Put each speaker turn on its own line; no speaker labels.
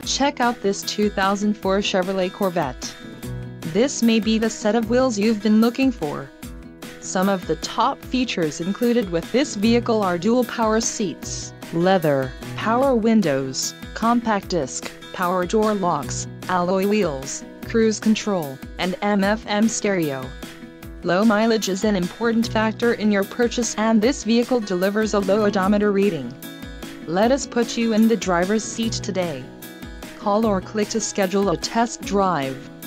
Check out this 2004 Chevrolet Corvette. This may be the set of wheels you've been looking for. Some of the top features included with this vehicle are dual power seats, leather, power windows, compact disc, power door locks, alloy wheels, cruise control, and AM/FM stereo. Low mileage is an important factor in your purchase, and this vehicle delivers a low odometer reading. Let us put you in the driver's seat today. Call or click to schedule a test drive.